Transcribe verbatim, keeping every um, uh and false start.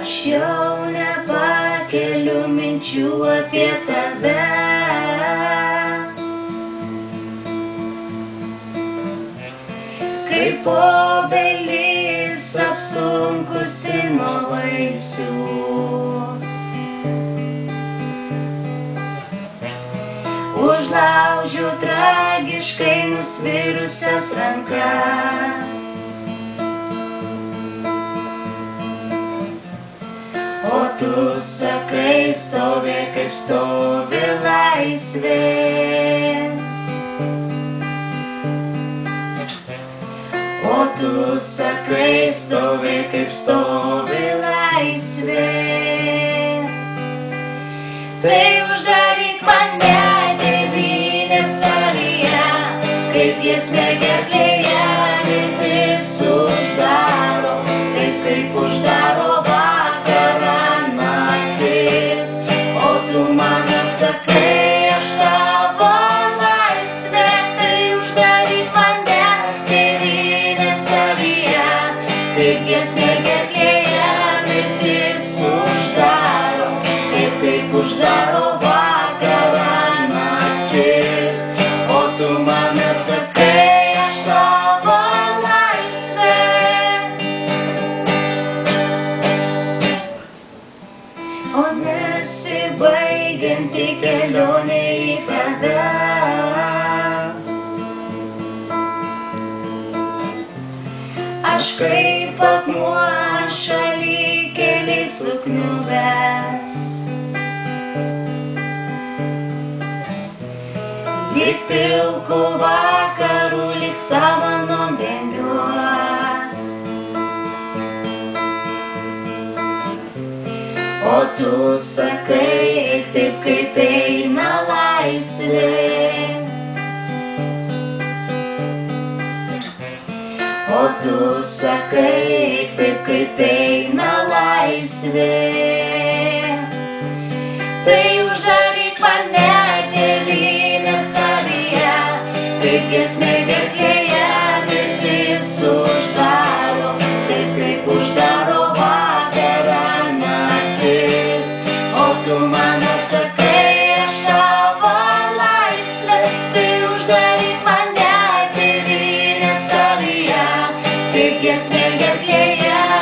Aš jau nepakeliu minčių apie tave. Kaip obelis apsunkusi nuo vaisių. Užlaužiu tragiškai nusvirusias rankas. O tu sakai, stovėk kaip stovi laisvė. O tu sakai, stovėk kaip stovi laisvė. Tai uždaryk mane, tėvynės savyje, kaip giesmė gerklėje, mirtis uždaro, taip kaip uždaro vakarą naktis. O tu man atsakai, aš tavo laisvė, tai uždaryk mane, tėvynės savyje, kaip giesmė gerklėje, mirtis uždaro, taip kaip uždaro vakarą naktis. O tu man atsakai, aš tavo laisvė. O nesibaigianti kelionė į tave. Aš kaip akmuo šalikelėj sukniubęs. Lyg pilkų vakarų, lyg samanom dengiuos. O tu sakai, eik taip kaip eina laisvė. O tu sakai, eik taip kaip eina laisvė. Tai uždaryk mane, tėvynės savyje, kaip giesmė gerklėje, mirtis uždaro, taip kaip uždaro vakarą naktis. O tu man atsakai, aš tavo laisvė, tai uždaryk mane, tėvynės savyje, kaip giesmė gerklėje,